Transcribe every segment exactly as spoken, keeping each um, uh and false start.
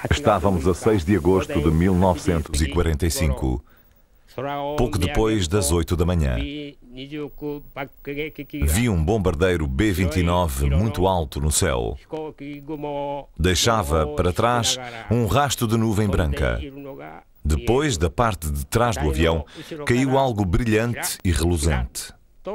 Estávamos a seis de agosto de mil novecentos e quarenta e cinco, pouco depois das oito da manhã. Vi um bombardeiro B vinte e nove muito alto no céu. Deixava para trás um rasto de nuvem branca. Depois, da parte de trás do avião, caiu algo brilhante e reluzente.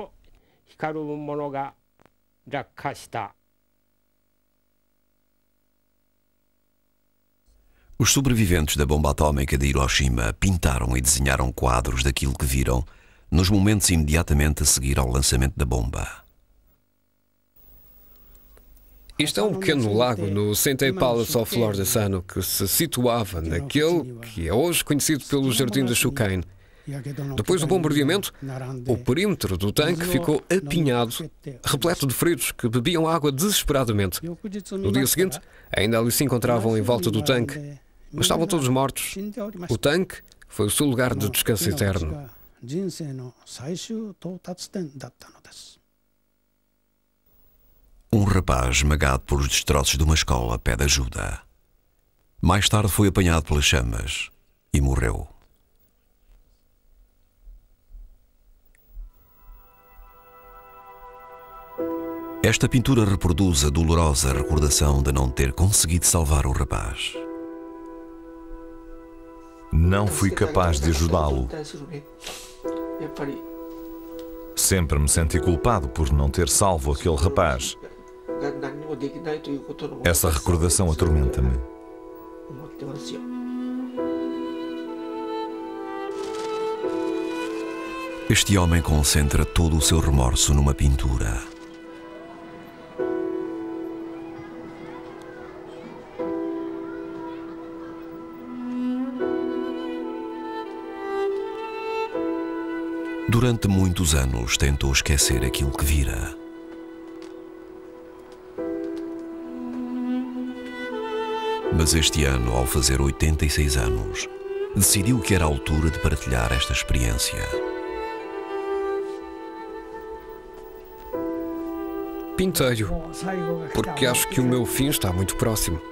Os sobreviventes da bomba atómica de Hiroshima pintaram e desenharam quadros daquilo que viram nos momentos imediatamente a seguir ao lançamento da bomba. Isto é um pequeno lago no Sentei Palace of Lord Asano que se situava naquele que é hoje conhecido pelo Jardim de Shukain. Depois do bombardeamento, o perímetro do tanque ficou apinhado, repleto de feridos que bebiam água desesperadamente. No dia seguinte, ainda ali se encontravam em volta do tanque, mas estavam todos mortos. O tanque foi o seu lugar de descanso eterno. Um rapaz esmagado pelos destroços de uma escola pede ajuda. Mais tarde foi apanhado pelas chamas e morreu. Esta pintura reproduz a dolorosa recordação de não ter conseguido salvar o rapaz. Não fui capaz de ajudá-lo. Sempre me senti culpado por não ter salvo aquele rapaz. Essa recordação atormenta-me. Este homem concentra todo o seu remorso numa pintura. Durante muitos anos tentou esquecer aquilo que vira. Mas este ano, ao fazer oitenta e seis anos, decidiu que era a altura de partilhar esta experiência. Pintei-o, porque acho que o meu fim está muito próximo.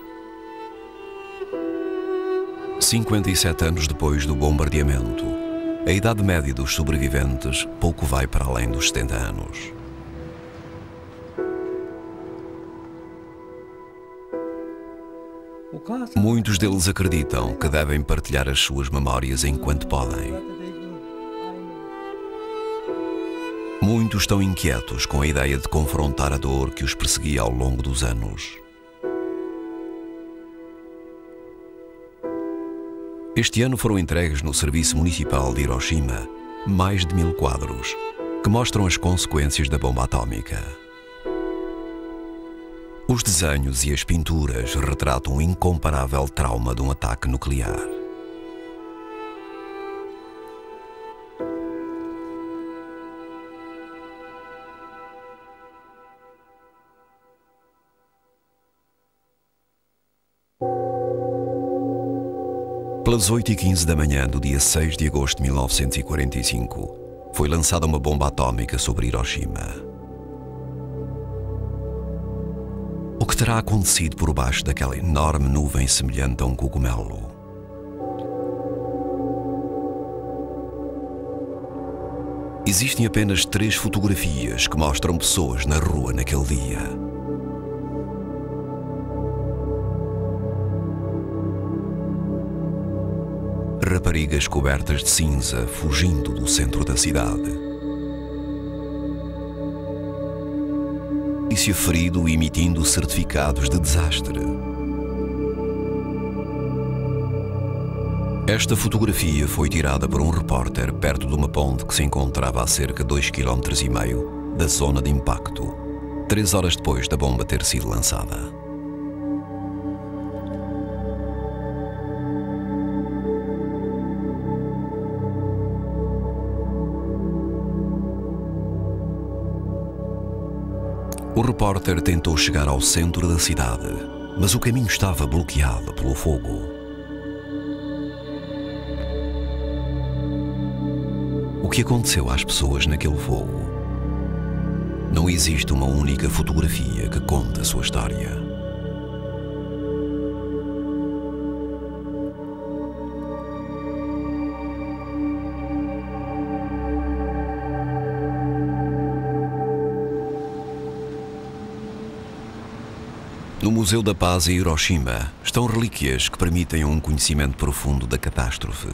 cinquenta e sete anos depois do bombardeamento, a idade média dos sobreviventes pouco vai para além dos setenta anos. Muitos deles acreditam que devem partilhar as suas memórias enquanto podem. Muitos estão inquietos com a ideia de confrontar a dor que os perseguia ao longo dos anos. Este ano foram entregues no Serviço Municipal de Hiroshima mais de mil quadros que mostram as consequências da bomba atómica. Os desenhos e as pinturas retratam o incomparável trauma de um ataque nuclear. Pelas oito e quinze da manhã do dia seis de agosto de mil novecentos e quarenta e cinco, foi lançada uma bomba atómica sobre Hiroshima. O que terá acontecido por baixo daquela enorme nuvem semelhante a um cogumelo? Existem apenas três fotografias que mostram pessoas na rua naquele dia. Raparigas cobertas de cinza fugindo do centro da cidade. Polícia ferido emitindo certificados de desastre. Esta fotografia foi tirada por um repórter perto de uma ponte que se encontrava a cerca de dois quilómetros e meio da zona de impacto, três horas depois da bomba ter sido lançada. O repórter tentou chegar ao centro da cidade, mas o caminho estava bloqueado pelo fogo. O que aconteceu às pessoas naquele fogo? Não existe uma única fotografia que conte a sua história. No Museu da Paz em Hiroshima estão relíquias que permitem um conhecimento profundo da catástrofe.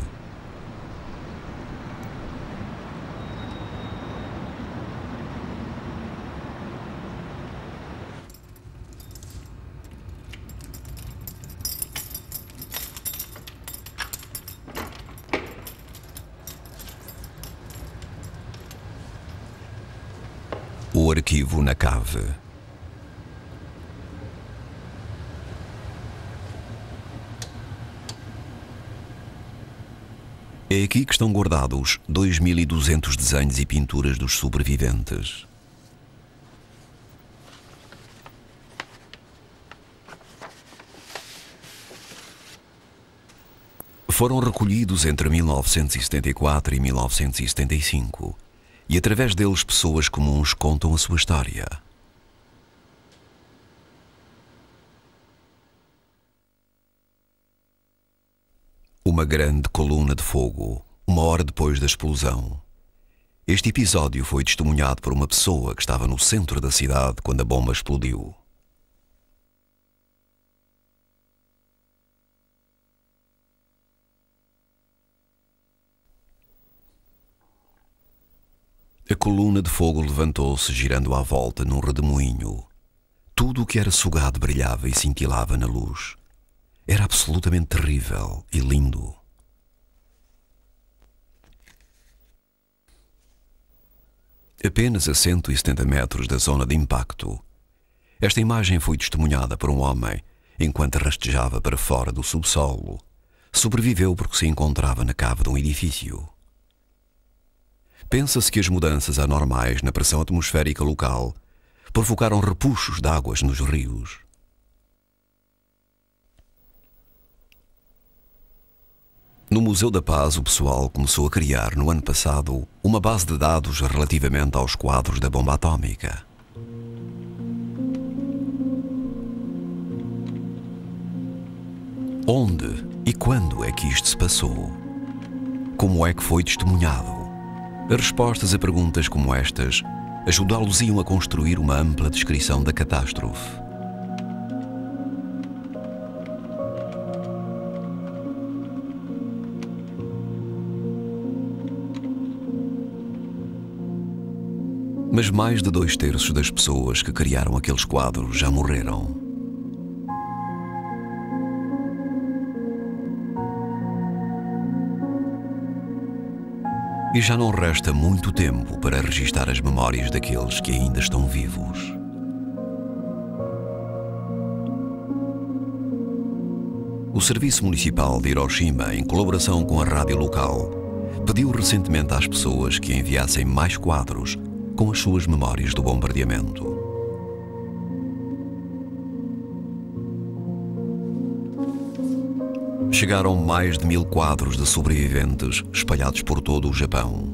O arquivo na cave. É aqui que estão guardados dois mil e duzentos desenhos e pinturas dos sobreviventes. Foram recolhidos entre mil novecentos e setenta e quatro e mil novecentos e setenta e cinco. E através deles pessoas comuns contam a sua história. Uma grande coluna de fogo, uma hora depois da explosão. Este episódio foi testemunhado por uma pessoa que estava no centro da cidade quando a bomba explodiu. A coluna de fogo levantou-se, girando à volta num redemoinho. Tudo o que era sugado brilhava e cintilava na luz. Era absolutamente terrível e lindo. Apenas a cento e setenta metros da zona de impacto, esta imagem foi testemunhada por um homem enquanto rastejava para fora do subsolo. Sobreviveu porque se encontrava na cave de um edifício. Pensa-se que as mudanças anormais na pressão atmosférica local provocaram repuxos de águas nos rios. No Museu da Paz, o pessoal começou a criar, no ano passado, uma base de dados relativamente aos quadros da bomba atómica. Onde e quando é que isto se passou? Como é que foi testemunhado? As respostas a perguntas como estas ajudá-los-iam a construir uma ampla descrição da catástrofe. Mas mais de dois terços das pessoas que criaram aqueles quadros já morreram. E já não resta muito tempo para registar as memórias daqueles que ainda estão vivos. O Serviço Municipal de Hiroshima, em colaboração com a rádio local, pediu recentemente às pessoas que enviassem mais quadros com as suas memórias do bombardeamento. Chegaram mais de mil quadros de sobreviventes espalhados por todo o Japão.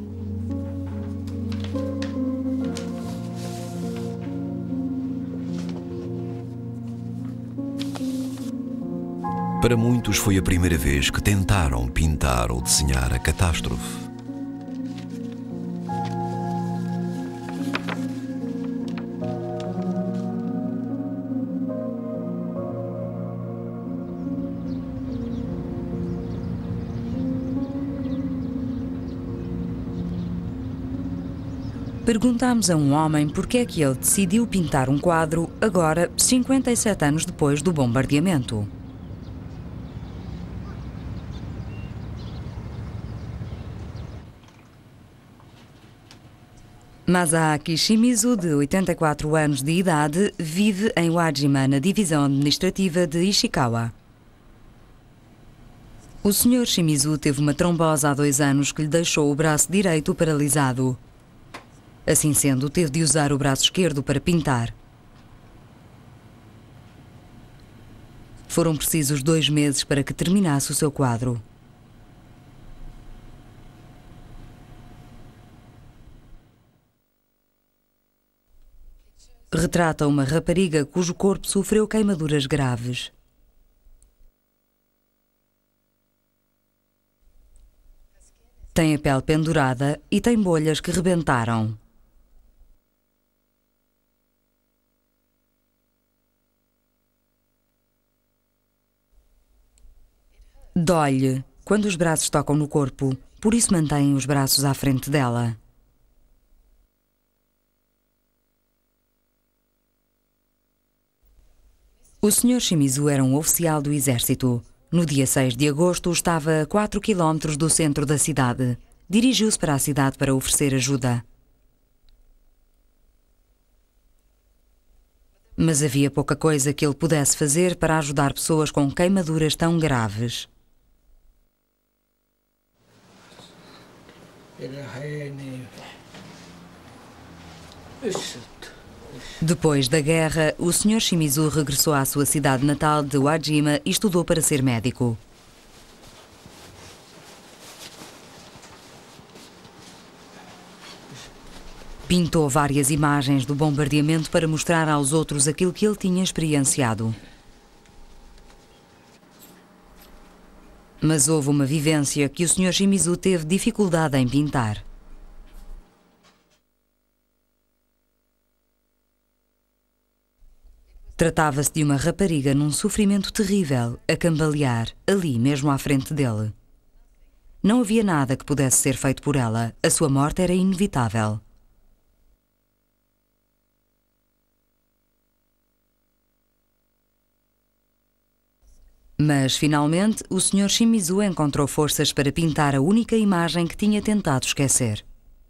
Para muitos foi a primeira vez que tentaram pintar ou desenhar a catástrofe. Perguntámos a um homem porque é que ele decidiu pintar um quadro agora, cinquenta e sete anos depois do bombardeamento. Masaaki Shimizu, de oitenta e quatro anos de idade, vive em Wajima, na divisão administrativa de Ishikawa. O senhor Shimizu teve uma trombose há dois anos que lhe deixou o braço direito paralisado. Assim sendo, teve de usar o braço esquerdo para pintar. Foram precisos dois meses para que terminasse o seu quadro. Retrata uma rapariga cujo corpo sofreu queimaduras graves. Tem a pele pendurada e tem bolhas que rebentaram. Dói-lhe quando os braços tocam no corpo, por isso mantém os braços à frente dela. O senhor Shimizu era um oficial do exército. No dia seis de agosto, estava a quatro quilómetros do centro da cidade. Dirigiu-se para a cidade para oferecer ajuda. Mas havia pouca coisa que ele pudesse fazer para ajudar pessoas com queimaduras tão graves. Depois da guerra, o senhor Shimizu regressou à sua cidade natal de Wajima e estudou para ser médico. Pintou várias imagens do bombardeamento para mostrar aos outros aquilo que ele tinha experienciado. Mas houve uma vivência que o senhor Shimizu teve dificuldade em pintar. Tratava-se de uma rapariga num sofrimento terrível, a cambalear, ali mesmo à frente dele. Não havia nada que pudesse ser feito por ela. A sua morte era inevitável. Mas, finalmente, o senhor Shimizu encontrou forças para pintar a única imagem que tinha tentado esquecer.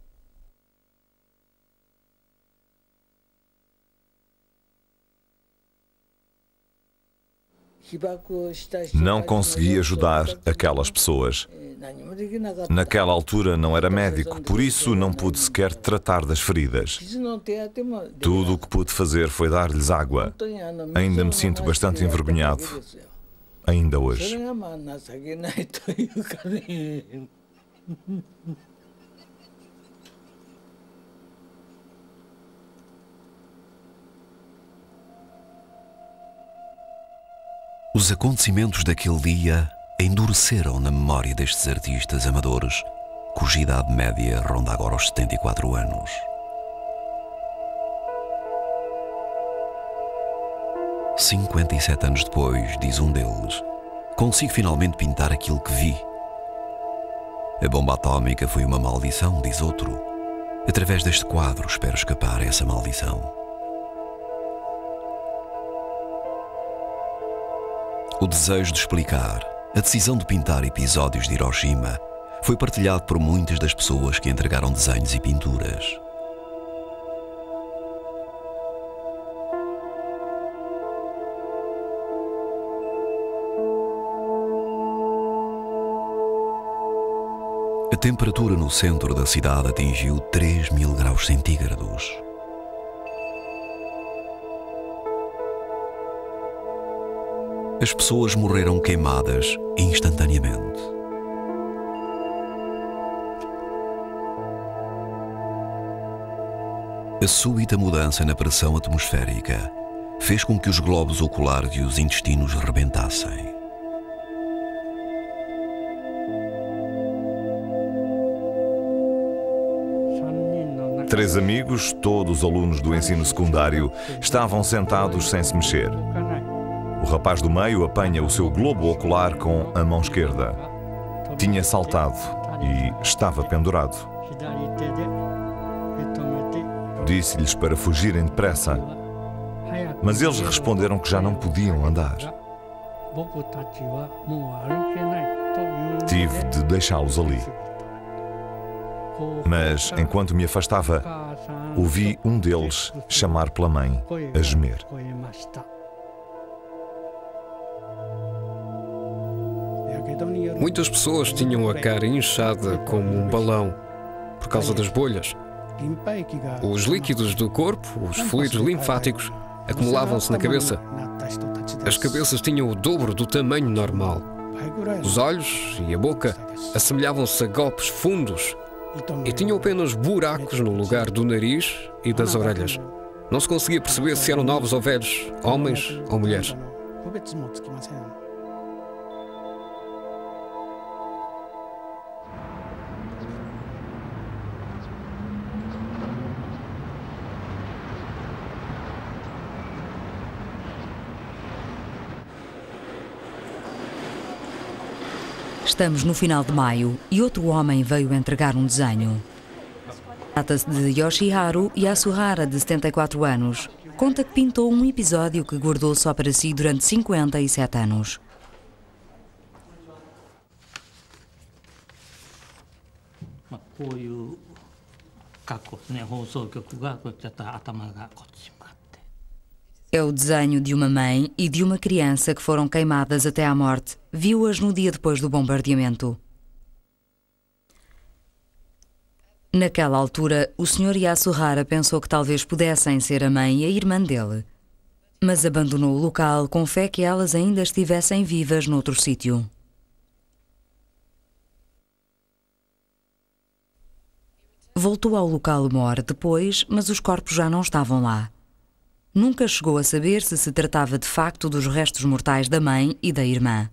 Não consegui ajudar aquelas pessoas. Naquela altura não era médico, por isso não pude sequer tratar das feridas. Tudo o que pude fazer foi dar-lhes água. Ainda me sinto bastante envergonhado. Ainda hoje. Os acontecimentos daquele dia endureceram na memória destes artistas amadores, cuja idade média ronda agora os setenta e quatro anos. cinquenta e sete anos depois, diz um deles, consigo finalmente pintar aquilo que vi. A bomba atómica foi uma maldição, diz outro. Através deste quadro espero escapar a essa maldição. O desejo de explicar, a decisão de pintar episódios de Hiroshima foi partilhado por muitas das pessoas que entregaram desenhos e pinturas. A temperatura no centro da cidade atingiu três mil graus centígrados. As pessoas morreram queimadas instantaneamente. A súbita mudança na pressão atmosférica fez com que os globos oculares e os intestinos rebentassem. Três amigos, todos alunos do ensino secundário, estavam sentados sem se mexer. O rapaz do meio apanha o seu globo ocular com a mão esquerda. Tinha saltado e estava pendurado. Disse-lhes para fugirem depressa, mas eles responderam que já não podiam andar. Tive de deixá-los ali. Mas, enquanto me afastava, ouvi um deles chamar pela mãe, a gemer. Muitas pessoas tinham a cara inchada como um balão por causa das bolhas. Os líquidos do corpo, os fluidos linfáticos, acumulavam-se na cabeça. As cabeças tinham o dobro do tamanho normal. Os olhos e a boca assemelhavam-se a golpes fundos e tinham apenas buracos no lugar do nariz e das orelhas. Não se conseguia perceber se eram novos ou velhos, homens ou mulheres. Estamos no final de maio e outro homem veio entregar um desenho. Trata-se de Yoshiharu Yasuhara, de setenta e quatro anos. Conta que pintou um episódio que guardou só para si durante cinquenta e sete anos. É o desenho de uma mãe e de uma criança que foram queimadas até à morte. Viu-as no dia depois do bombardeamento. Naquela altura, o senhor Yasuhara pensou que talvez pudessem ser a mãe e a irmã dele, mas abandonou o local com fé que elas ainda estivessem vivas noutro sítio. Voltou ao local uma hora depois, mas os corpos já não estavam lá. Nunca chegou a saber se se tratava de facto dos restos mortais da mãe e da irmã.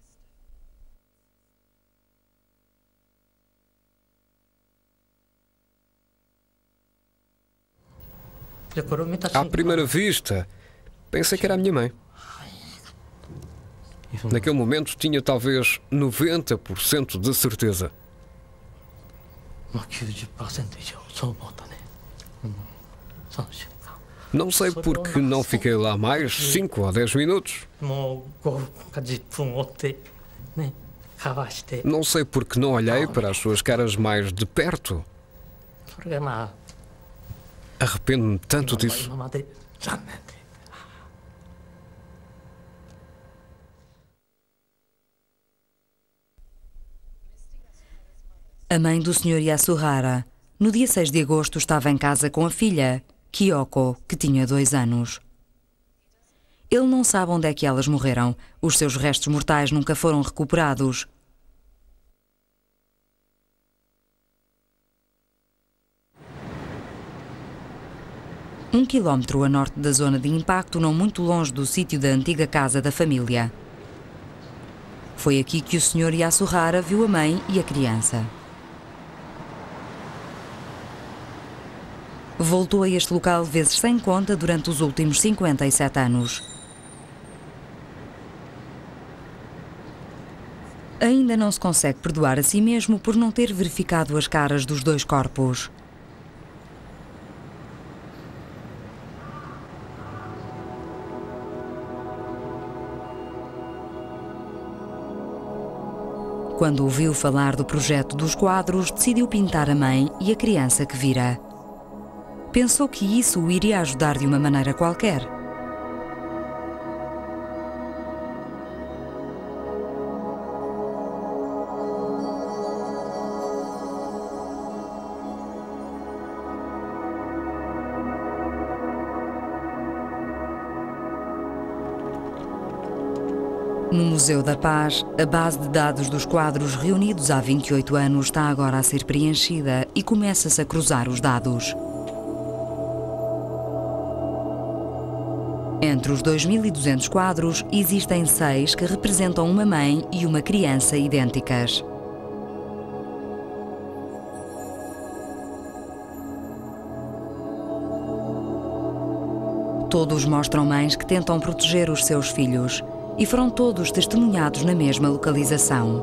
À primeira vista, pensei que era a minha mãe. Naquele momento tinha talvez noventa por cento de certeza. Não sei porque não fiquei lá mais cinco ou dez minutos. Não sei porque não olhei para as suas caras mais de perto. Arrependo-me tanto disso. A mãe do senhor Yasuhara, no dia seis de agosto, estava em casa com a filha, Kyoko, que tinha dois anos. Ele não sabe onde é que elas morreram. Os seus restos mortais nunca foram recuperados. Um quilómetro a norte da zona de impacto, não muito longe do sítio da antiga casa da família. Foi aqui que o senhor Yasuhara viu a mãe e a criança. Voltou a este local vezes sem conta durante os últimos cinquenta e sete anos. Ainda não se consegue perdoar a si mesmo por não ter verificado as caras dos dois corpos. Quando ouviu falar do projeto dos quadros, decidiu pintar a mãe e a criança que vira. Pensou que isso o iria ajudar de uma maneira qualquer. No Museu da Paz, a base de dados dos quadros reunidos há vinte e oito anos está agora a ser preenchida e começa-se a cruzar os dados. Entre os dois mil e duzentos quadros, existem seis que representam uma mãe e uma criança idênticas. Todos mostram mães que tentam proteger os seus filhos. E foram todos testemunhados na mesma localização.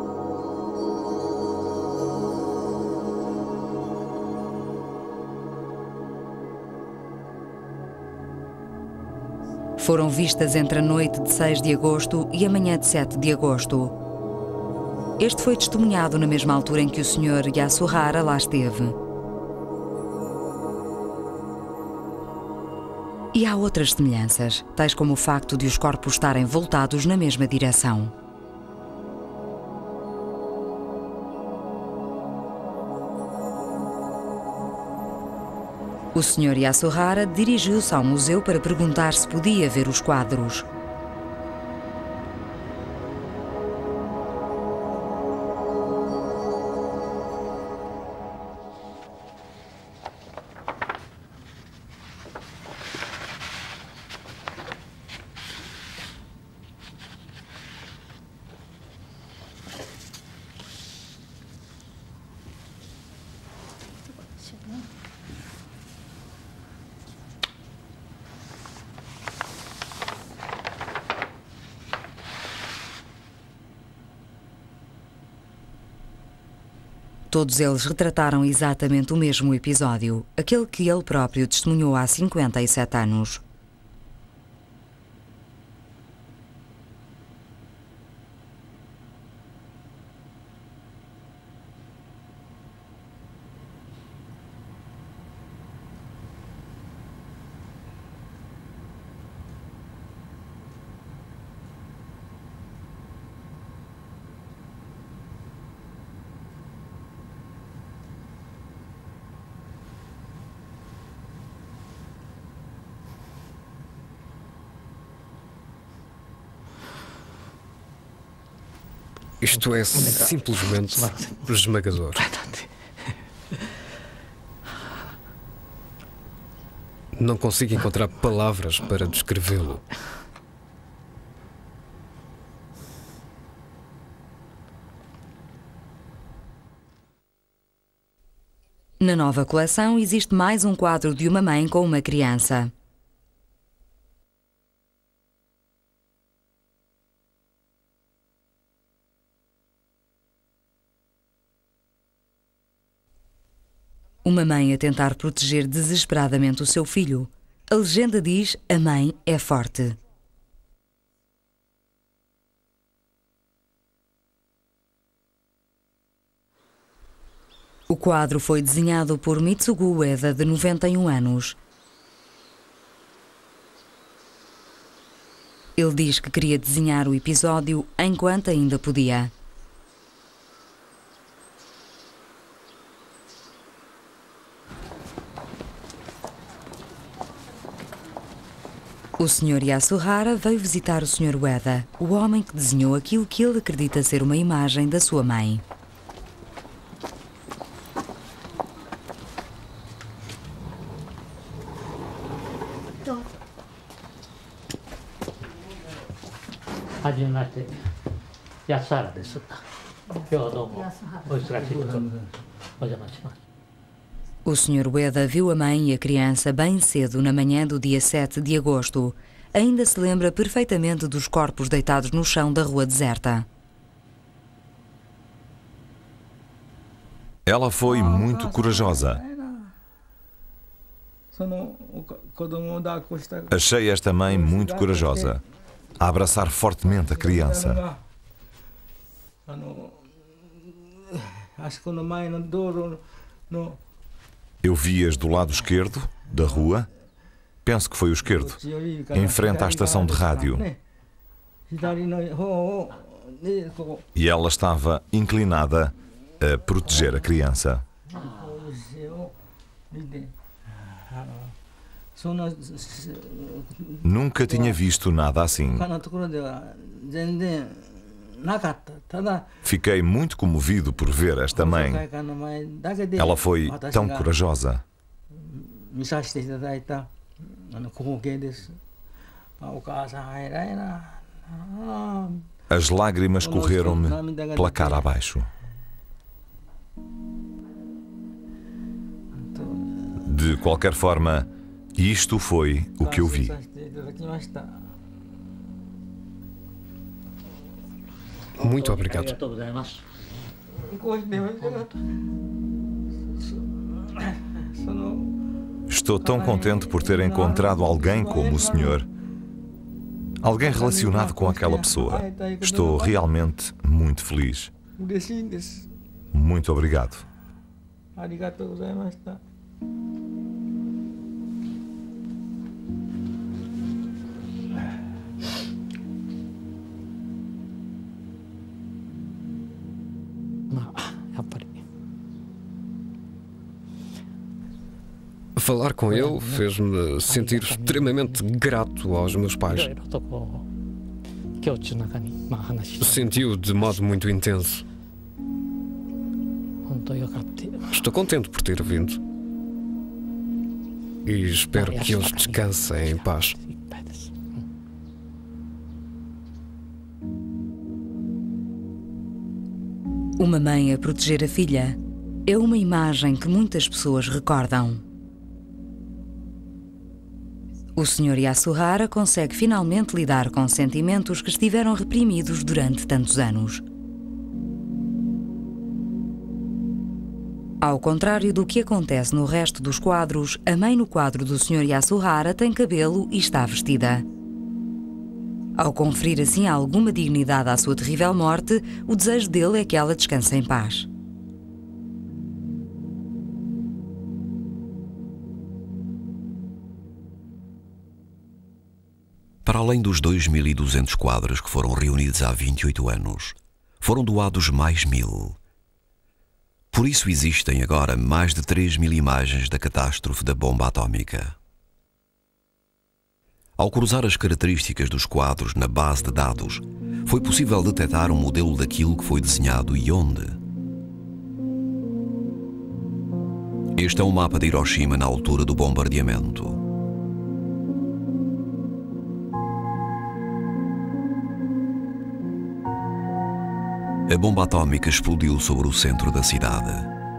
Foram vistas entre a noite de seis de agosto e a manhã de sete de agosto. Este foi testemunhado na mesma altura em que o senhor Yasuhara lá esteve. E há outras semelhanças, tais como o facto de os corpos estarem voltados na mesma direção. O senhor Yasuhara dirigiu-se ao museu para perguntar se podia ver os quadros. Todos eles retrataram exatamente o mesmo episódio, aquele que ele próprio testemunhou há cinquenta e sete anos. Isto é simplesmente esmagador. Não consigo encontrar palavras para descrevê-lo. Na nova coleção existe mais um quadro de uma mãe com uma criança. Uma mãe a tentar proteger desesperadamente o seu filho. A legenda diz: a mãe é forte. O quadro foi desenhado por Mitsugu Ueda, de noventa e um anos. Ele diz que queria desenhar o episódio enquanto ainda podia. O senhor Yasuhara veio visitar o senhor Ueda, o homem que desenhou aquilo que ele acredita ser uma imagem da sua mãe. O senhor Ueda viu a mãe e a criança bem cedo na manhã do dia sete de agosto. Ainda se lembra perfeitamente dos corpos deitados no chão da rua deserta. Ela foi muito corajosa. Achei esta mãe muito corajosa, a abraçar fortemente a criança. Eu vi-as do lado esquerdo da rua, penso que foi o esquerdo, em frente à estação de rádio. E ela estava inclinada a proteger a criança. Nunca tinha visto nada assim. Fiquei muito comovido por ver esta mãe. Ela foi tão corajosa. As lágrimas correram-me pela cara abaixo. De qualquer forma, isto foi o que eu vi. Muito obrigado. Estou tão contente por ter encontrado alguém como o senhor. Alguém relacionado com aquela pessoa. Estou realmente muito feliz. Muito obrigado. Falar com ele fez-me sentir extremamente grato aos meus pais. Senti-o de modo muito intenso. Estou contente por ter vindo. E espero que eles descansem em paz. Uma mãe a proteger a filha é uma imagem que muitas pessoas recordam. O senhor Yasuhara consegue finalmente lidar com sentimentos que estiveram reprimidos durante tantos anos. Ao contrário do que acontece no resto dos quadros, a mãe no quadro do senhor Yasuhara tem cabelo e está vestida. Ao conferir assim alguma dignidade à sua terrível morte, o desejo dele é que ela descanse em paz. Para além dos dois mil e duzentos quadros que foram reunidos há vinte e oito anos, foram doados mais mil. Por isso existem agora mais de três mil imagens da catástrofe da bomba atómica. Ao cruzar as características dos quadros na base de dados, foi possível detectar um modelo daquilo que foi desenhado e onde. Este é um mapa de Hiroshima na altura do bombardeamento. A bomba atómica explodiu sobre o centro da cidade.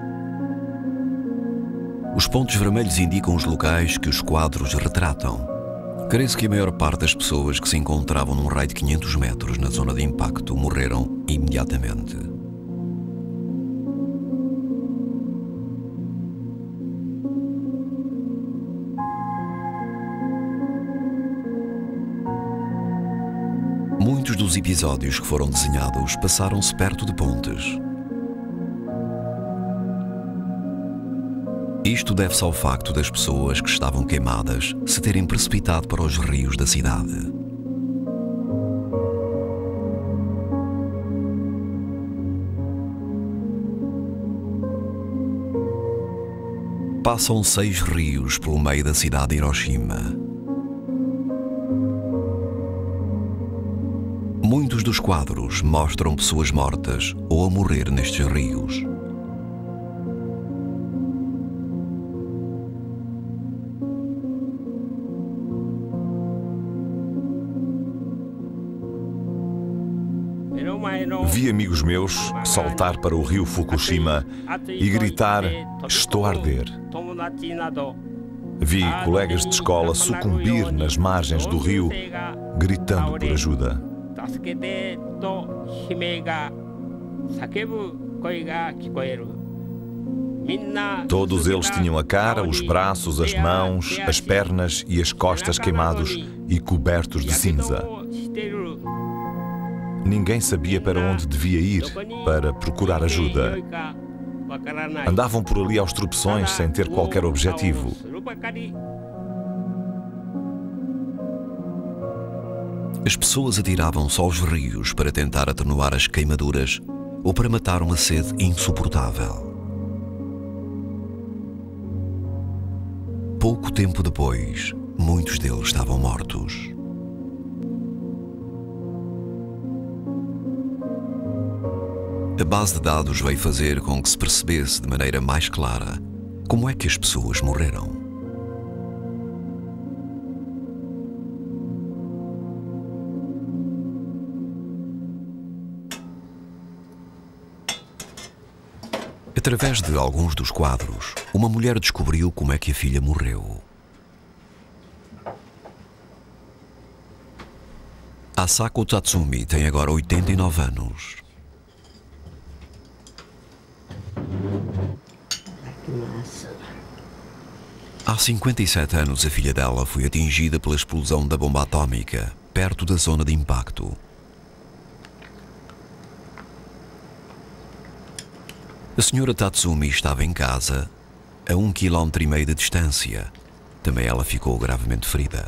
Os pontos vermelhos indicam os locais que os quadros retratam. Crê-se que a maior parte das pessoas que se encontravam num raio de quinhentos metros na zona de impacto morreram imediatamente. Muitos dos episódios que foram desenhados passaram-se perto de pontes. Isto deve-se ao facto das pessoas que estavam queimadas se terem precipitado para os rios da cidade. Passam seis rios pelo meio da cidade de Hiroshima. Muitos dos quadros mostram pessoas mortas ou a morrer nestes rios. Vi amigos meus saltar para o rio Fukushima e gritar: "Estou a arder". Vi colegas de escola sucumbir nas margens do rio, gritando por ajuda. Todos eles tinham a cara, os braços, as mãos, as pernas e as costas queimados e cobertos de cinza. Ninguém sabia para onde devia ir para procurar ajuda. Andavam por ali aos tropeções sem ter qualquer objetivo. As pessoas atiravam-se aos rios para tentar atenuar as queimaduras ou para matar uma sede insuportável. Pouco tempo depois, muitos deles estavam mortos. A base de dados veio fazer com que se percebesse de maneira mais clara como é que as pessoas morreram. Através de alguns dos quadros, uma mulher descobriu como é que a filha morreu. Asako Tatsumi tem agora oitenta e nove anos. Há cinquenta e sete anos, a filha dela foi atingida pela explosão da bomba atómica, perto da zona de impacto. A senhora Tatsumi estava em casa, a um quilómetro e meio de distância. Também ela ficou gravemente ferida.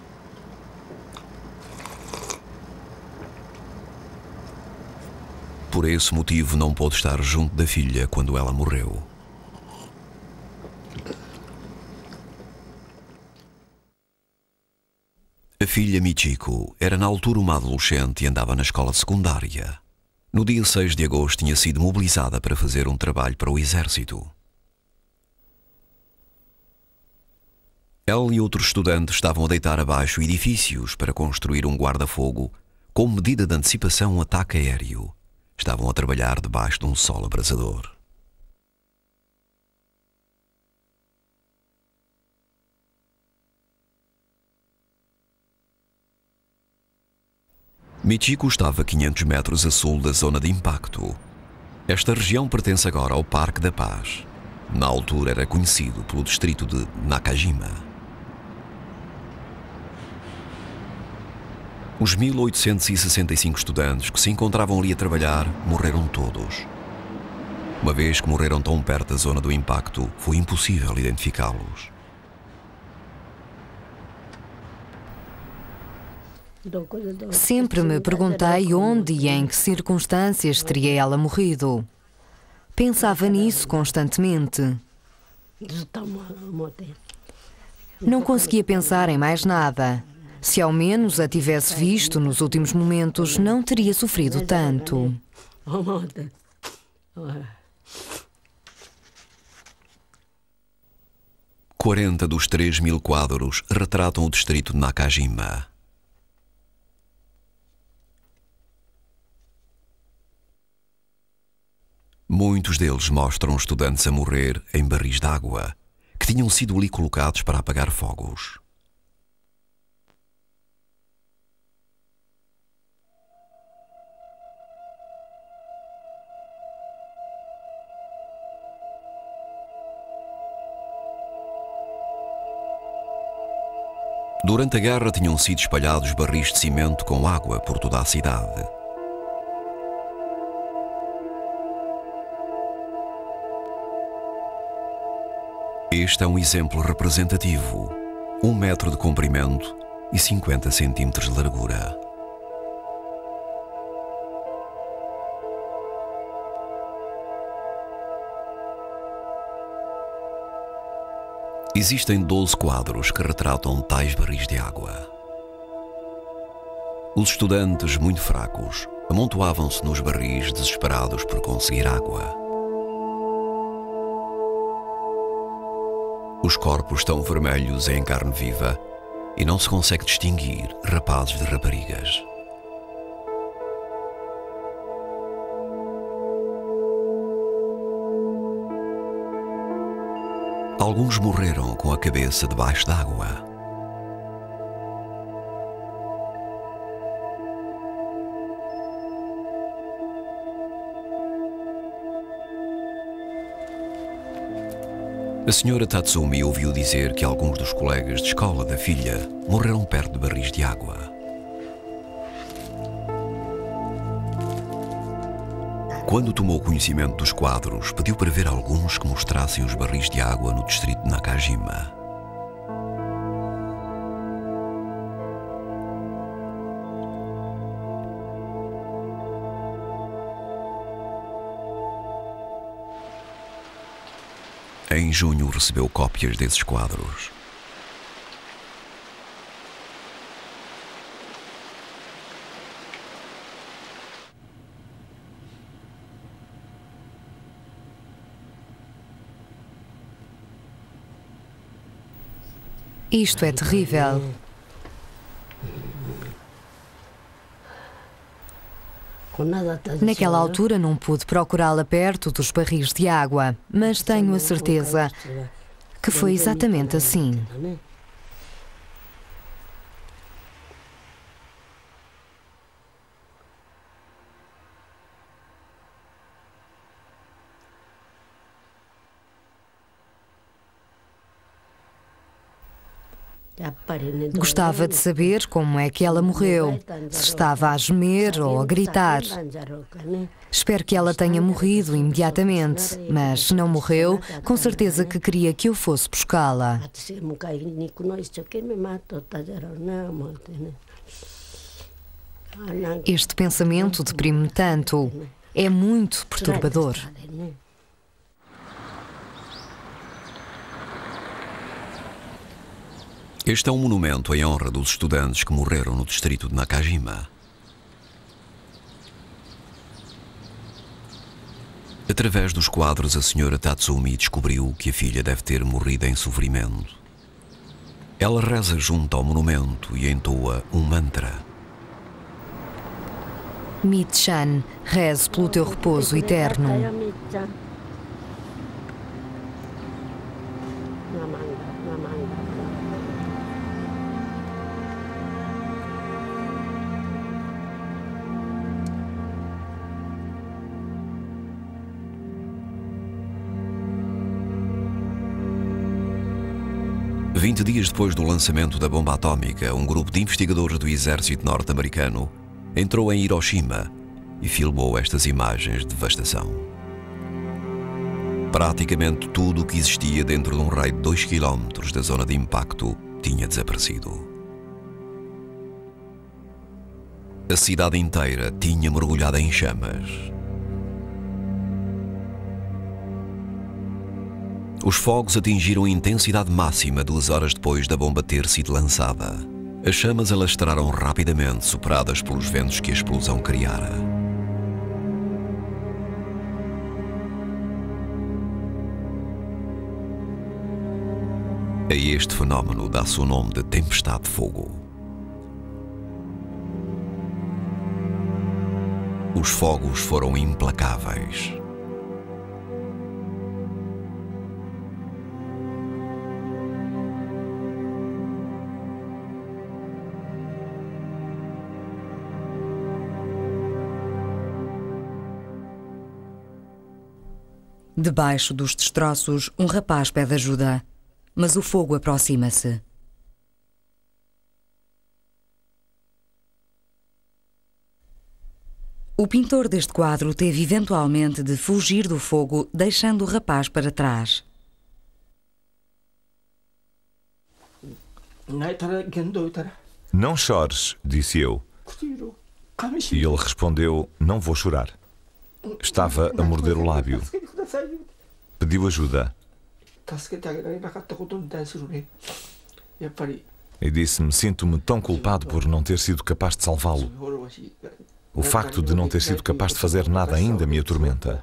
Por esse motivo não pôde estar junto da filha quando ela morreu. A filha Michiko era na altura uma adolescente e andava na escola secundária. No dia seis de agosto tinha sido mobilizada para fazer um trabalho para o exército. Ela e outros estudantes estavam a deitar abaixo edifícios para construir um guarda-fogo como medida de antecipação a um ataque aéreo. Estavam a trabalhar debaixo de um sol abrasador. Michiko estava a quinhentos metros a sul da zona de impacto. Esta região pertence agora ao Parque da Paz. Na altura era conhecido pelo distrito de Nakajima. Os mil oitocentos e sessenta e cinco estudantes que se encontravam ali a trabalhar morreram todos. Uma vez que morreram tão perto da zona do impacto, foi impossível identificá-los. Sempre me perguntei onde e em que circunstâncias teria ela morrido. Pensava nisso constantemente. Não conseguia pensar em mais nada. Se ao menos a tivesse visto nos últimos momentos, não teria sofrido tanto. quarenta dos três mil quadros retratam o distrito de Nakajima. Muitos deles mostram estudantes a morrer em barris de água, que tinham sido ali colocados para apagar fogos. Durante a guerra tinham sido espalhados barris de cimento com água por toda a cidade. Este é um exemplo representativo, um metro de comprimento e cinquenta centímetros de largura. Existem doze quadros que retratam tais barris de água. Os estudantes, muito fracos, amontoavam-se nos barris desesperados por conseguir água. Os corpos estão vermelhos em carne viva e não se consegue distinguir rapazes de raparigas. Alguns morreram com a cabeça debaixo d'água. A senhora Tatsumi ouviu dizer que alguns dos colegas de escola da filha morreram perto de barris de água. Quando tomou conhecimento dos quadros, pediu para ver alguns que mostrassem os barris de água no distrito de Nakajima. Em junho recebeu cópias desses quadros. Isto é terrível. Naquela altura não pude procurá-la perto dos barris de água, mas tenho a certeza que foi exatamente assim. Gostava de saber como é que ela morreu, se estava a gemer ou a gritar. Espero que ela tenha morrido imediatamente, mas se não morreu, com certeza que queria que eu fosse buscá-la. Este pensamento deprime-me tanto. É muito perturbador. Este é um monumento em honra dos estudantes que morreram no distrito de Nakajima. Através dos quadros, a senhora Tatsumi descobriu que a filha deve ter morrido em sofrimento. Ela reza junto ao monumento e entoa um mantra. Mit-chan, rezo pelo teu repouso eterno. Vinte dias depois do lançamento da bomba atómica, um grupo de investigadores do exército norte-americano entrou em Hiroshima e filmou estas imagens de devastação. Praticamente tudo o que existia dentro de um raio de dois quilómetros da zona de impacto tinha desaparecido. A cidade inteira tinha mergulhado em chamas. Os fogos atingiram a intensidade máxima duas horas depois da bomba ter sido lançada. As chamas alastraram rapidamente, superadas pelos ventos que a explosão criara. A este fenómeno dá-se o nome de tempestade de fogo. Os fogos foram implacáveis. Debaixo dos destroços, um rapaz pede ajuda, mas o fogo aproxima-se. O pintor deste quadro teve eventualmente de fugir do fogo, deixando o rapaz para trás. Não chores, disse eu. E ele respondeu, não vou chorar. Estava a morder o lábio. Pediu ajuda. E disse-me, sinto-me tão culpado por não ter sido capaz de salvá-lo. O facto de não ter sido capaz de fazer nada ainda me atormenta.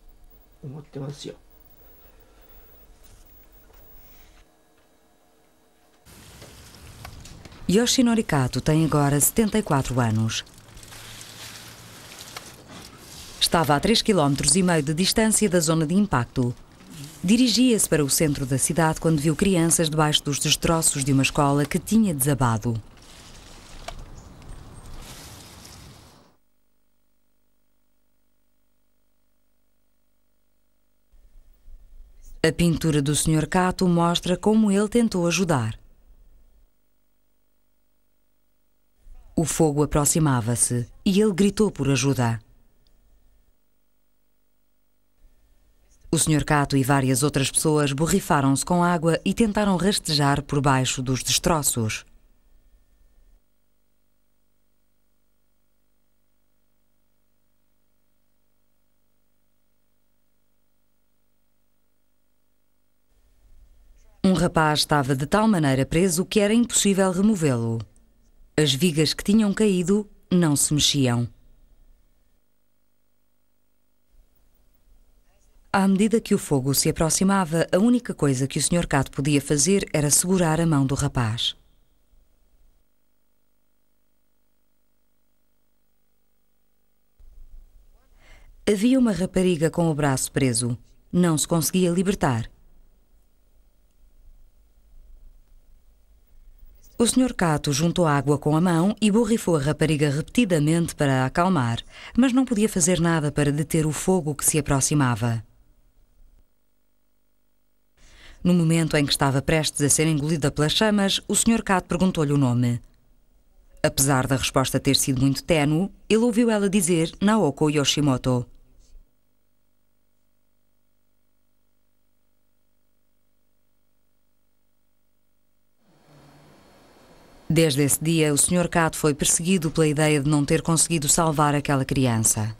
Yoshinori Kato tem agora setenta e quatro anos. Estava a três quilómetros e meio de distância da zona de impacto. Dirigia-se para o centro da cidade quando viu crianças debaixo dos destroços de uma escola que tinha desabado. A pintura do senhor Kato mostra como ele tentou ajudar. O fogo aproximava-se e ele gritou por ajuda. O senhor Kato e várias outras pessoas borrifaram-se com água e tentaram rastejar por baixo dos destroços. Um rapaz estava de tal maneira preso que era impossível removê-lo. As vigas que tinham caído não se mexiam. À medida que o fogo se aproximava, a única coisa que o senhor Kato podia fazer era segurar a mão do rapaz. Havia uma rapariga com o braço preso. Não se conseguia libertar. O senhor Kato juntou água com a mão e borrifou a rapariga repetidamente para a acalmar, mas não podia fazer nada para deter o fogo que se aproximava. No momento em que estava prestes a ser engolida pelas chamas, o senhor Kato perguntou-lhe o nome. Apesar da resposta ter sido muito ténue, ele ouviu ela dizer Naoko Yoshimoto. Desde esse dia, o senhor Kato foi perseguido pela ideia de não ter conseguido salvar aquela criança.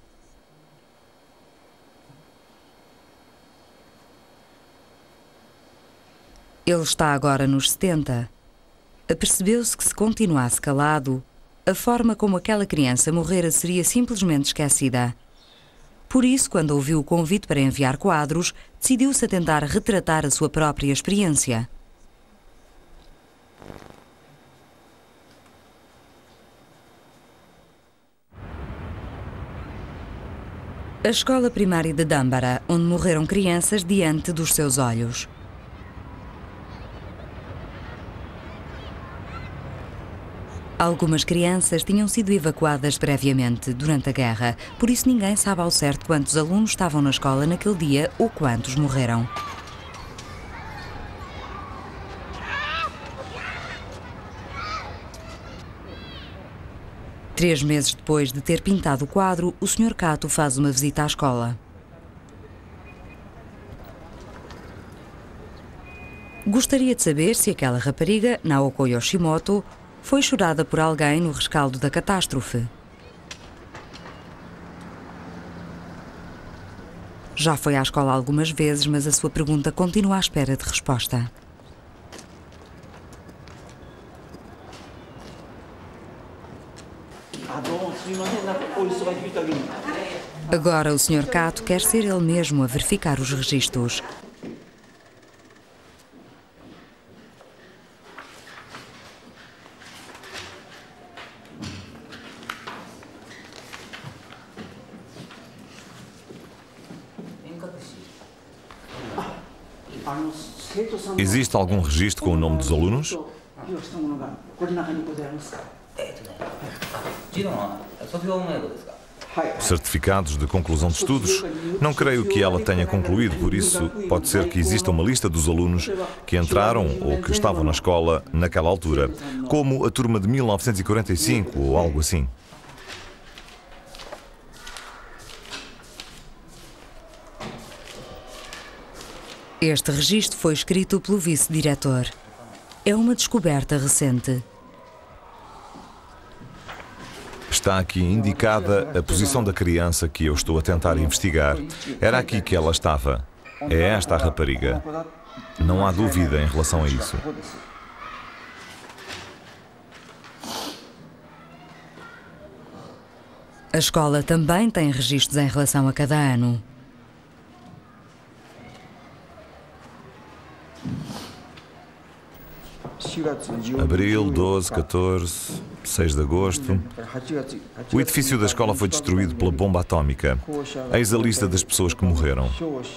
Ele está agora nos setenta. Apercebeu-se que se continuasse calado, a forma como aquela criança morrera seria simplesmente esquecida. Por isso, quando ouviu o convite para enviar quadros, decidiu-se a tentar retratar a sua própria experiência. A escola primária de Dambara, onde morreram crianças diante dos seus olhos. Algumas crianças tinham sido evacuadas previamente durante a guerra, por isso ninguém sabe ao certo quantos alunos estavam na escola naquele dia ou quantos morreram. Três meses depois de ter pintado o quadro, o senhor Kato faz uma visita à escola. Gostaria de saber se aquela rapariga, Naoko Yoshimoto, foi chorada por alguém no rescaldo da catástrofe. Já foi à escola algumas vezes, mas a sua pergunta continua à espera de resposta. Agora o senhor Kato quer ser ele mesmo a verificar os registros. Existe algum registro com o nome dos alunos? Certificados de conclusão de estudos? Não creio que ela tenha concluído, por isso pode ser que exista uma lista dos alunos que entraram ou que estavam na escola naquela altura, como a turma de mil novecentos e quarenta e cinco ou algo assim. Este registro foi escrito pelo vice-diretor. É uma descoberta recente. Está aqui indicada a posição da criança que eu estou a tentar investigar. Era aqui que ela estava. É esta a rapariga. Não há dúvida em relação a isso. A escola também tem registros em relação a cada ano. Abril, doze, catorze, seis de agosto. O edifício da escola foi destruído pela bomba atómica. Eis a lista das pessoas que morreram.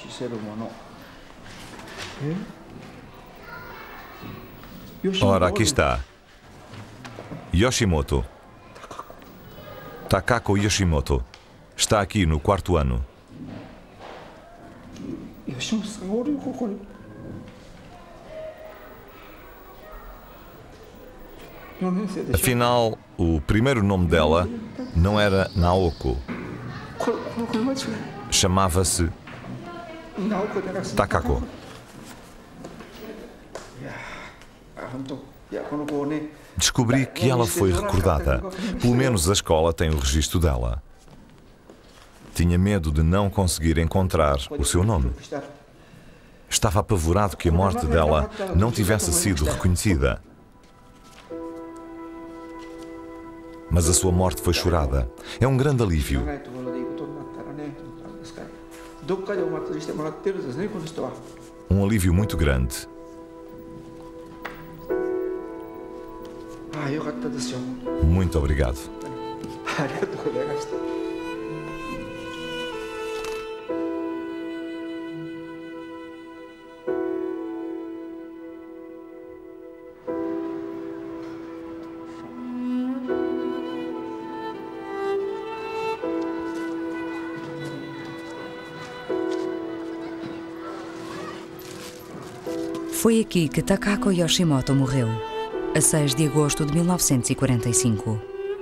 Ora, aqui está. Yoshimoto. Takako Yoshimoto. Está aqui no quarto ano. Afinal, o primeiro nome dela não era Naoko. Chamava-se Takako. Descobri que ela foi recordada. Pelo menos a escola tem o registro dela. Tinha medo de não conseguir encontrar o seu nome. Estava apavorado que a morte dela não tivesse sido reconhecida. Mas a sua morte foi chorada. É um grande alívio. Um alívio muito grande. Muito obrigado. Foi aqui que Takako Yoshimoto morreu, a seis de agosto de mil novecentos e quarenta e cinco.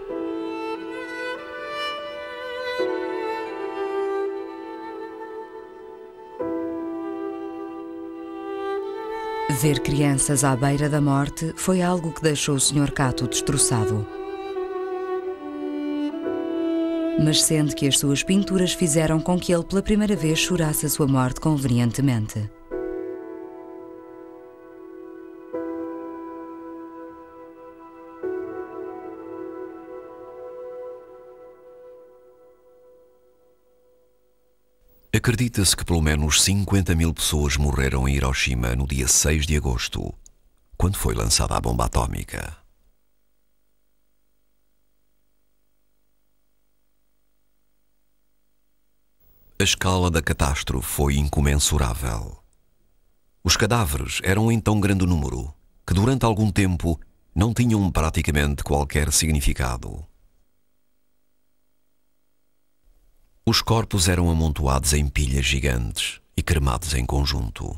Ver crianças à beira da morte foi algo que deixou o senhor Kato destroçado. Mas sente que as suas pinturas fizeram com que ele pela primeira vez chorasse a sua morte convenientemente. Acredita-se que pelo menos cinquenta mil pessoas morreram em Hiroshima no dia seis de agosto, quando foi lançada a bomba atómica. A escala da catástrofe foi incomensurável. Os cadáveres eram em tão grande número que durante algum tempo não tinham praticamente qualquer significado. Os corpos eram amontoados em pilhas gigantes e cremados em conjunto.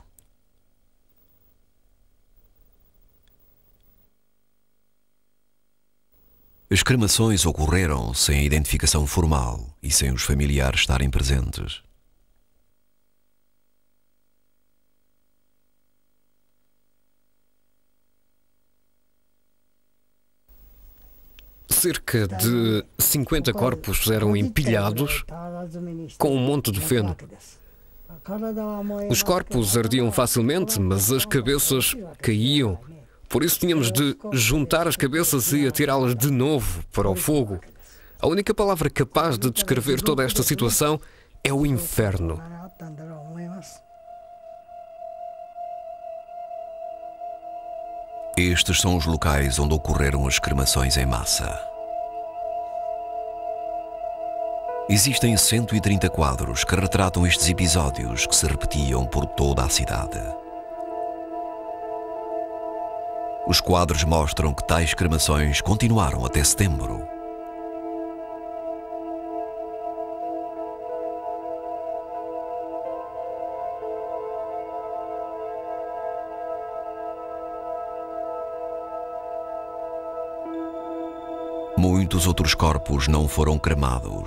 As cremações ocorreram sem a identificação formal e sem os familiares estarem presentes. Cerca de cinquenta corpos eram empilhados com um monte de feno. Os corpos ardiam facilmente, mas as cabeças caíam. Por isso tínhamos de juntar as cabeças e atirá-las de novo para o fogo. A única palavra capaz de descrever toda esta situação é o inferno. Estes são os locais onde ocorreram as cremações em massa. Existem cento e trinta quadros que retratam estes episódios que se repetiam por toda a cidade. Os quadros mostram que tais cremações continuaram até setembro. Muitos outros corpos não foram cremados.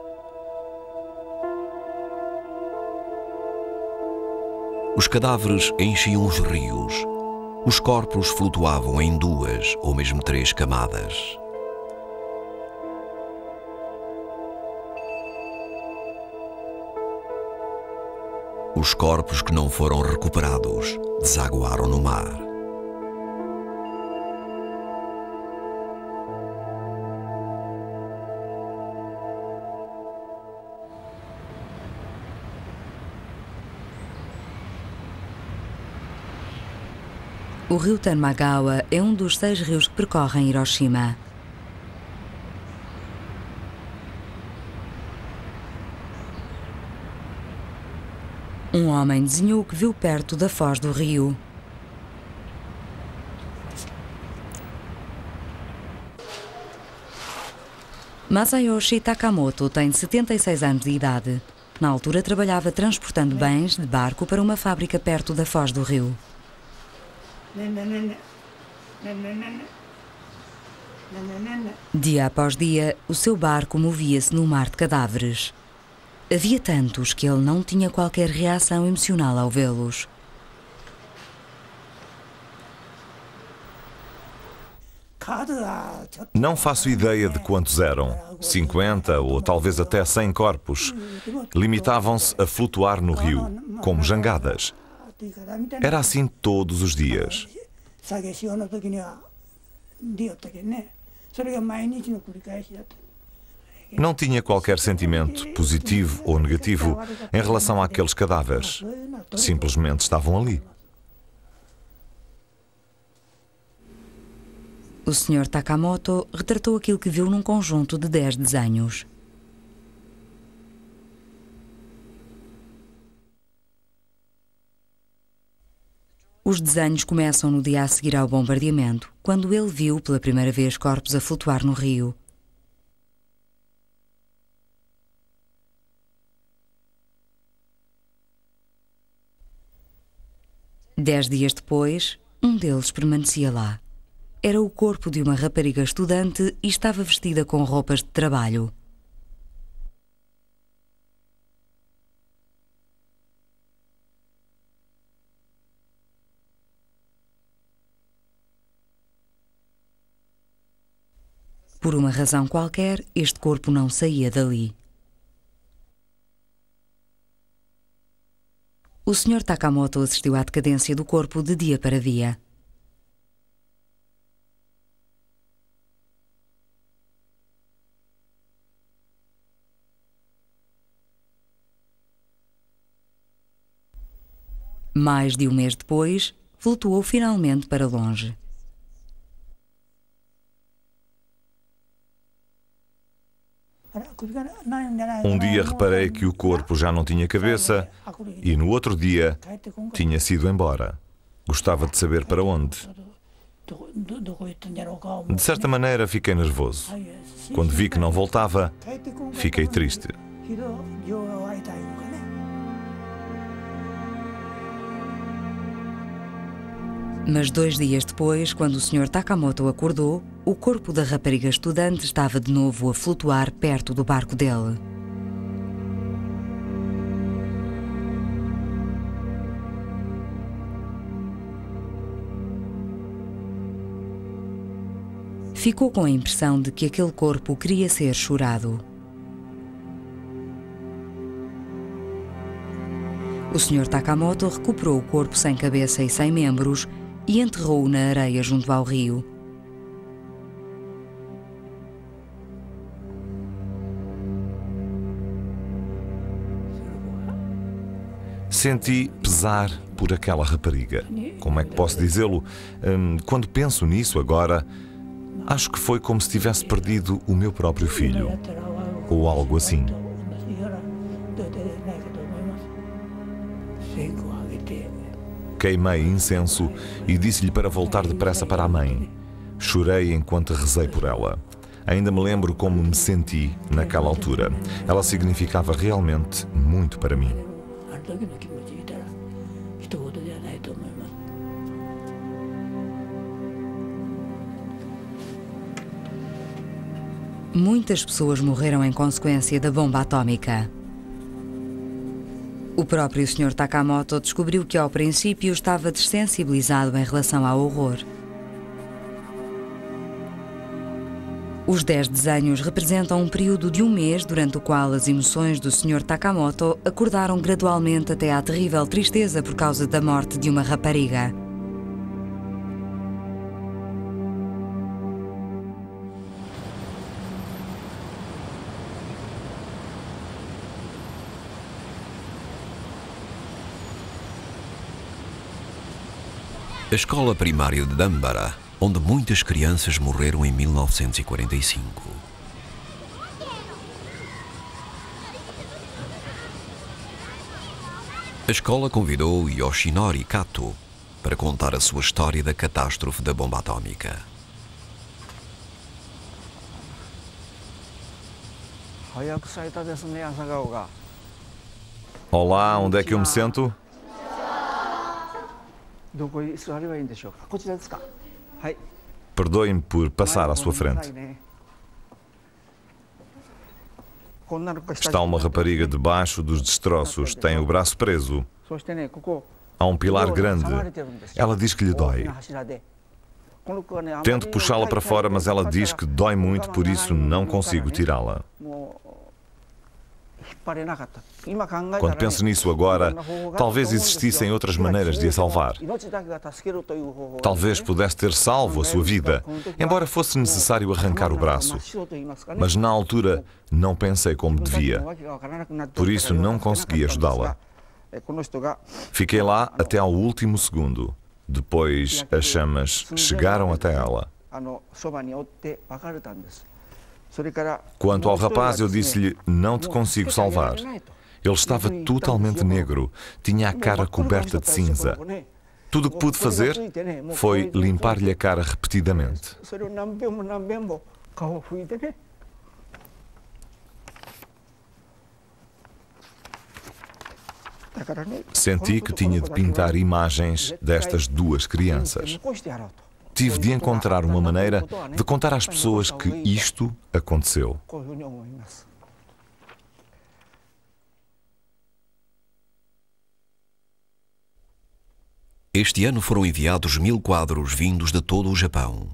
Os cadáveres enchiam os rios. Os corpos flutuavam em duas ou mesmo três camadas. Os corpos que não foram recuperados desaguaram no mar. O rio Tamagawa é um dos seis rios que percorrem Hiroshima. Um homem desenhou o que viu perto da foz do rio. Masayoshi Takamoto tem setenta e seis anos de idade. Na altura trabalhava transportando bens de barco para uma fábrica perto da foz do rio. Dia após dia, o seu barco movia-se no mar de cadáveres. Havia tantos que ele não tinha qualquer reação emocional ao vê-los. Não faço ideia de quantos eram. cinquenta ou talvez até cem corpos. Limitavam-se a flutuar no rio, como jangadas. Era assim todos os dias. Não tinha qualquer sentimento, positivo ou negativo, em relação àqueles cadáveres. Simplesmente estavam ali. O senhor Takamoto retratou aquilo que viu num conjunto de dez desenhos. Os desenhos começam no dia a seguir ao bombardeamento, quando ele viu pela primeira vez corpos a flutuar no rio. Dez dias depois, um deles permanecia lá. Era o corpo de uma rapariga estudante e estava vestida com roupas de trabalho. Por uma razão qualquer, este corpo não saía dali. O senhor Takamoto assistiu à decadência do corpo de dia para dia. Mais de um mês depois, flutuou finalmente para longe. Um dia reparei que o corpo já não tinha cabeça e no outro dia tinha sido embora. Gostava de saber para onde. De certa maneira fiquei nervoso. Quando vi que não voltava, fiquei triste. Mas dois dias depois, quando o senhor Takamoto acordou, o corpo da rapariga estudante estava de novo a flutuar perto do barco dele. Ficou com a impressão de que aquele corpo queria ser chorado. O senhor Takamoto recuperou o corpo sem cabeça e sem membros e enterrou-o na areia junto ao rio. Senti pesar por aquela rapariga. Como é que posso dizê-lo? Hum, quando penso nisso agora, acho que foi como se tivesse perdido o meu próprio filho, ou algo assim. Queimei incenso e disse-lhe para voltar depressa para a mãe. Chorei enquanto rezei por ela. Ainda me lembro como me senti naquela altura. Ela significava realmente muito para mim. Muitas pessoas morreram em consequência da bomba atômica. O próprio senhor Takamoto descobriu que ao princípio estava dessensibilizado em relação ao horror. Os dez desenhos representam um período de um mês durante o qual as emoções do senhor Takamoto acordaram gradualmente até à terrível tristeza por causa da morte de uma rapariga. A escola primária de Dambara, onde muitas crianças morreram em mil novecentos e quarenta e cinco. A escola convidou Yoshinori Kato para contar a sua história da catástrofe da bomba atômica. Olá, onde é que eu me sento? Perdoe-me por passar à sua frente. Está uma rapariga debaixo dos destroços, tem o braço preso. Há um pilar grande. Ela diz que lhe dói. Tento puxá-la para fora, mas ela diz que dói muito, por isso não consigo tirá-la. Quando penso nisso agora, talvez existissem outras maneiras de a salvar. Talvez pudesse ter salvo a sua vida, embora fosse necessário arrancar o braço. Mas na altura não pensei como devia. Por isso não consegui ajudá-la. Fiquei lá até ao último segundo. Depois as chamas chegaram até ela. Quanto ao rapaz, eu disse-lhe, não te consigo salvar. Ele estava totalmente negro, tinha a cara coberta de cinza. Tudo o que pude fazer foi limpar-lhe a cara repetidamente. Senti que tinha de pintar imagens destas duas crianças. Tive de encontrar uma maneira de contar às pessoas que isto aconteceu. Este ano foram enviados mil quadros vindos de todo o Japão.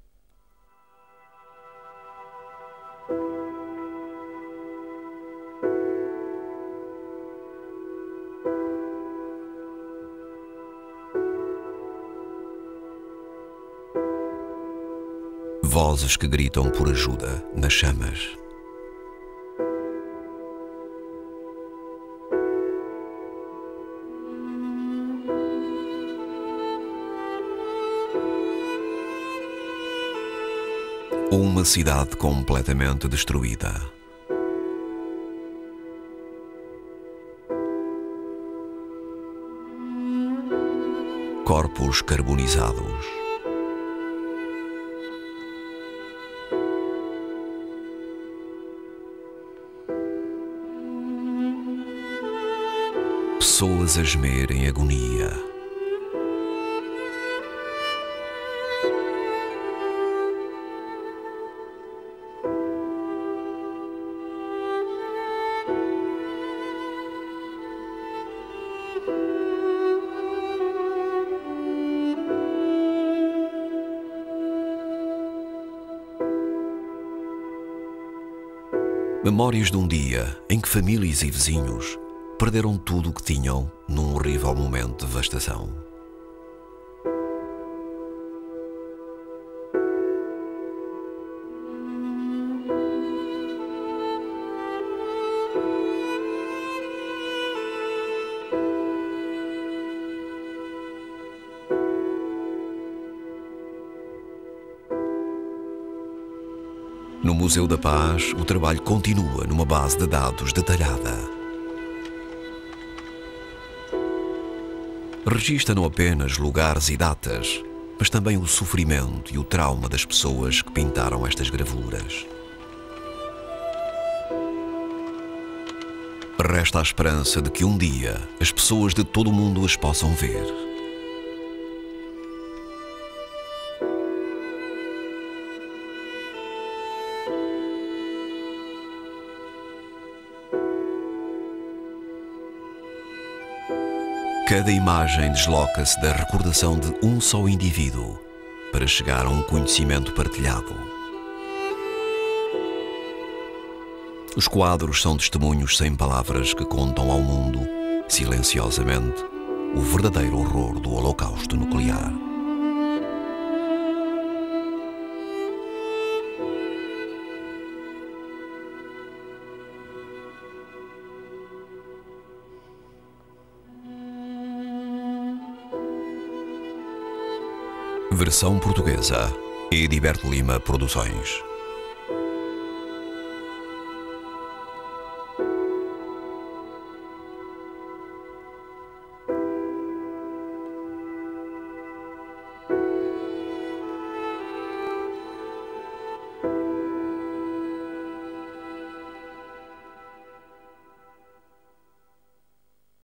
Vozes que gritam por ajuda nas chamas. Uma cidade completamente destruída. Corpos carbonizados. Pessoas a gemer em agonia. Memórias de um dia em que famílias e vizinhos perderam tudo o que tinham num horrível momento de devastação. No Museu da Paz, o trabalho continua numa base de dados detalhada. Registra não apenas lugares e datas, mas também o sofrimento e o trauma das pessoas que pintaram estas gravuras. Resta a esperança de que um dia as pessoas de todo o mundo as possam ver. Cada imagem desloca-se da recordação de um só indivíduo para chegar a um conhecimento partilhado. Os quadros são testemunhos sem palavras que contam ao mundo, silenciosamente, o verdadeiro horror do Holocausto nuclear. Versão portuguesa, Ediberto Lima Produções.